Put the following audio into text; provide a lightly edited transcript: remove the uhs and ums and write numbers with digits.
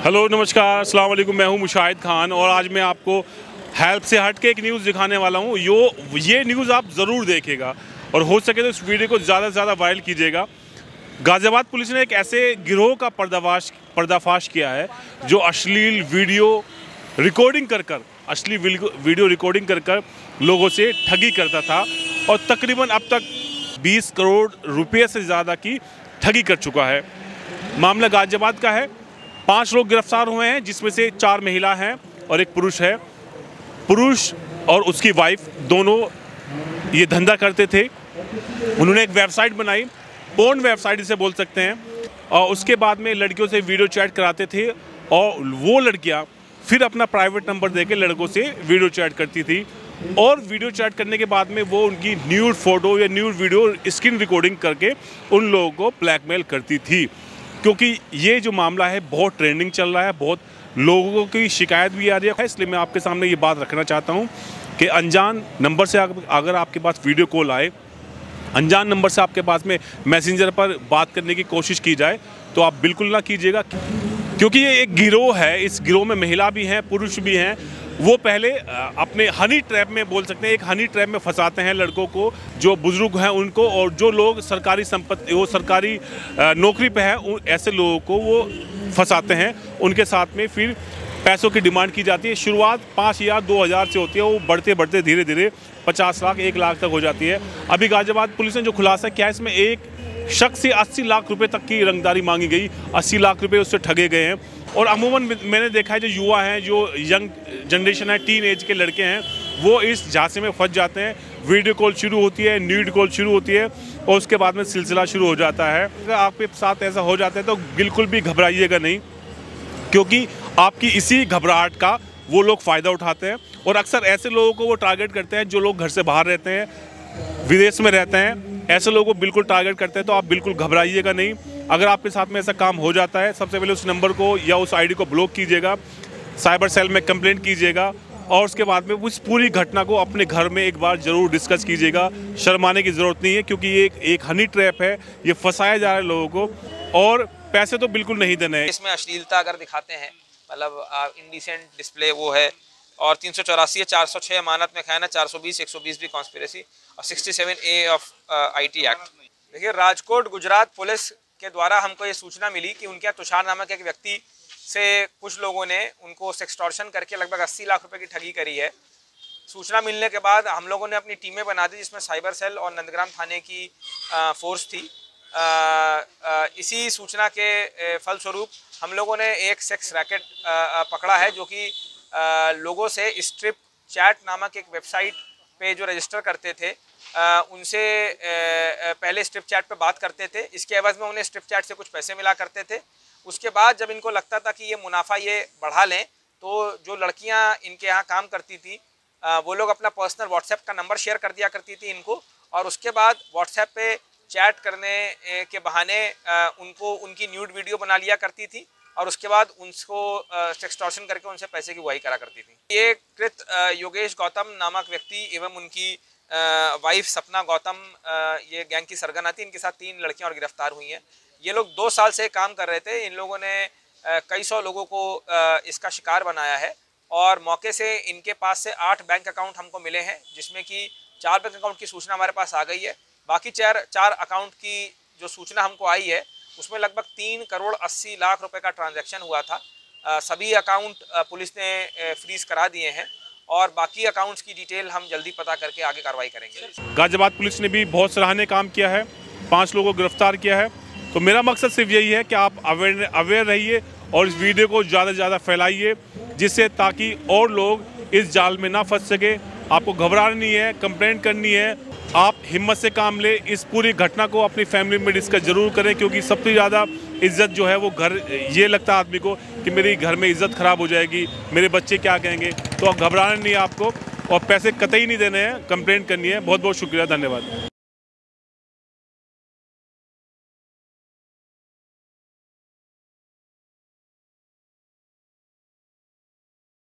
Hello नमस्कार अस्सलाम वालेकुम, मैं हूं मुशाहिद खान और आज मैं आपको हेल्प से हट के एक न्यूज़ दिखाने वाला हूं। ये न्यूज़ आप ज़रूर देखिएगा और हो सके तो इस वीडियो को ज़्यादा से ज़्यादा वायरल कीजिएगा। गाज़ियाबाद पुलिस ने एक ऐसे गिरोह का पर्दाफाश किया है जो अश्लील वीडियो रिकॉर्डिंग कर लोगों से ठगी करता था और तकरीबन अब तक 20 करोड़ रुपये से ज़्यादा की ठगी कर चुका है। मामला गाज़ियाबाद का है। 5 लोग गिरफ्तार हुए हैं जिसमें से 4 महिला हैं और 1 पुरुष है। पुरुष और उसकी वाइफ दोनों ये धंधा करते थे। उन्होंने एक वेबसाइट बनाई, पोर्न वेबसाइट इसे बोल सकते हैं, और उसके बाद में लड़कियों से वीडियो चैट कराते थे और वो लड़कियां फिर अपना प्राइवेट नंबर देके लड़कों से वीडियो चैट करती थी और वीडियो चैट करने के बाद में वो उनकी न्यूड फ़ोटो या न्यूड वीडियो स्क्रीन रिकॉर्डिंग करके उन लोगों को ब्लैकमेल करती थी। क्योंकि ये जो मामला है बहुत ट्रेंडिंग चल रहा है, बहुत लोगों की शिकायत भी आ रही है, इसलिए मैं आपके सामने ये बात रखना चाहता हूँ कि अनजान नंबर से अगर आपके पास वीडियो कॉल आए, अनजान नंबर से आपके पास में मैसेंजर पर बात करने की कोशिश की जाए तो आप बिल्कुल ना कीजिएगा, क्योंकि ये एक गिरोह है। इस गिरोह में महिला भी हैं, पुरुष भी हैं। वो पहले अपने हनी ट्रैप में बोल सकते हैं, एक हनी ट्रैप में फंसाते हैं लड़कों को, जो बुजुर्ग हैं उनको, और जो लोग सरकारी संपत्ति वो सरकारी नौकरी पे है ऐसे लोगों को वो फंसाते हैं। उनके साथ में फिर पैसों की डिमांड की जाती है। शुरुआत 5,000 2,000 से होती है, वो बढ़ते बढ़ते धीरे धीरे 50 लाख 1 लाख तक हो जाती है। अभी गाज़ियाबाद पुलिस ने जो खुलासा किया है, इसमें एक शख्स से 80 लाख रुपए तक की रंगदारी मांगी गई, 80 लाख रुपए उससे ठगे गए हैं। और अमूमन मैंने देखा है जो युवा हैं, जो यंग जनरेशन है, टीन एज के लड़के हैं, वो इस झांसे में फंस जाते हैं। वीडियो कॉल शुरू होती है, न्यूड कॉल शुरू होती है और उसके बाद में सिलसिला शुरू हो जाता है। अगर आपके साथ ऐसा हो जाता है तो बिल्कुल भी घबराइएगा नहीं, क्योंकि आपकी इसी घबराहट का वो लोग फ़ायदा उठाते हैं और अक्सर ऐसे लोगों को वो टारगेट करते हैं जो लोग घर से बाहर रहते हैं, विदेश में रहते हैं। ऐसे लोगों को बिल्कुल टारगेट करते हैं, तो आप बिल्कुल घबराइएगा नहीं। अगर आपके साथ में ऐसा काम हो जाता है, सबसे पहले उस नंबर को या उस आईडी को ब्लॉक कीजिएगा, साइबर सेल में कंप्लेंट कीजिएगा और उसके बाद में उस पूरी घटना को अपने घर में एक बार ज़रूर डिस्कस कीजिएगा। शर्माने की ज़रूरत नहीं है, क्योंकि ये एक हनी ट्रैप है, ये फंसाया जा रहा है लोगों को और पैसे तो बिल्कुल नहीं देने हैं। इसमें अश्लीलता अगर दिखाते हैं, मतलब इंडिसेंट डिस्प्ले वो है, और 384 है, 406 अमानत में खाना, 420 120 भी कॉन्स्पिरेसी और 67A ऑफ IT एक्ट। देखिए, राजकोट गुजरात पुलिस के द्वारा हमको ये सूचना मिली कि उनके यहाँ तुषार नामक एक व्यक्ति से कुछ लोगों ने उनको सेक्सटॉर्शन करके लगभग 80 लाख रुपए की ठगी करी है। सूचना मिलने के बाद हम लोगों ने अपनी टीमें बना दी, जिसमें साइबर सेल और नंदग्राम थाने की फोर्स थी। इसी सूचना के फलस्वरूप हम लोगों ने एक सेक्स रैकेट पकड़ा है, जो कि लोगों से स्ट्रिप चैट नामक एक वेबसाइट पे जो रजिस्टर करते थे, उनसे पहले स्ट्रिप चैट पे बात करते थे। इसके एवज में उन्हें स्ट्रिप चैट से कुछ पैसे मिला करते थे। उसके बाद जब इनको लगता था कि ये मुनाफा ये बढ़ा लें, तो जो लड़कियां इनके यहाँ काम करती थी, वो लोग अपना पर्सनल व्हाट्सएप का नंबर शेयर कर दिया करती थी इनको, और उसके बाद व्हाट्सएप पे चैट करने के बहाने उनको उनकी न्यूड वीडियो बना लिया करती थी और उसके बाद उनको सेक्सटॉर्शन करके उनसे पैसे की उगाही करा करती थी। ये कृत योगेश गौतम नामक व्यक्ति एवं उनकी वाइफ सपना गौतम ये गैंग की सरगना थी। इनके साथ 3 लड़कियां और गिरफ्तार हुई हैं। ये लोग 2 साल से काम कर रहे थे। इन लोगों ने कई सौ लोगों को इसका शिकार बनाया है और मौके से इनके पास से 8 बैंक अकाउंट हमको मिले हैं, जिसमें कि 4 बैंक अकाउंट की सूचना हमारे पास आ गई है। बाकी 4 अकाउंट की जो सूचना हमको आई है, उसमें लगभग 3 करोड़ 80 लाख रुपए का ट्रांजैक्शन हुआ था। सभी अकाउंट पुलिस ने फ्रीज करा दिए हैं और बाकी अकाउंट्स की डिटेल हम जल्दी पता करके आगे कार्रवाई करेंगे। गाज़ियाबाद पुलिस ने भी बहुत सराहनीय काम किया है, 5 लोगों को गिरफ्तार किया है। तो मेरा मकसद सिर्फ यही है कि आप अवेयर रहिए और इस वीडियो को ज़्यादा से ज़्यादा फैलाइए, जिससे ताकि और लोग इस जाल में ना फंस सके। आपको घबराना नहीं है, कंप्लेंट करनी है, आप हिम्मत से काम ले। इस पूरी घटना को अपनी फैमिली में डिस्कस ज़रूर करें, क्योंकि सबसे ज़्यादा इज़्ज़त जो है वो घर, ये लगता है आदमी को कि मेरी घर में इज़्ज़त ख़राब हो जाएगी, मेरे बच्चे क्या कहेंगे। तो अब घबराना नहीं है आपको और पैसे कतई नहीं देने हैं, कंप्लेंट करनी है। बहुत बहुत शुक्रिया, धन्यवाद।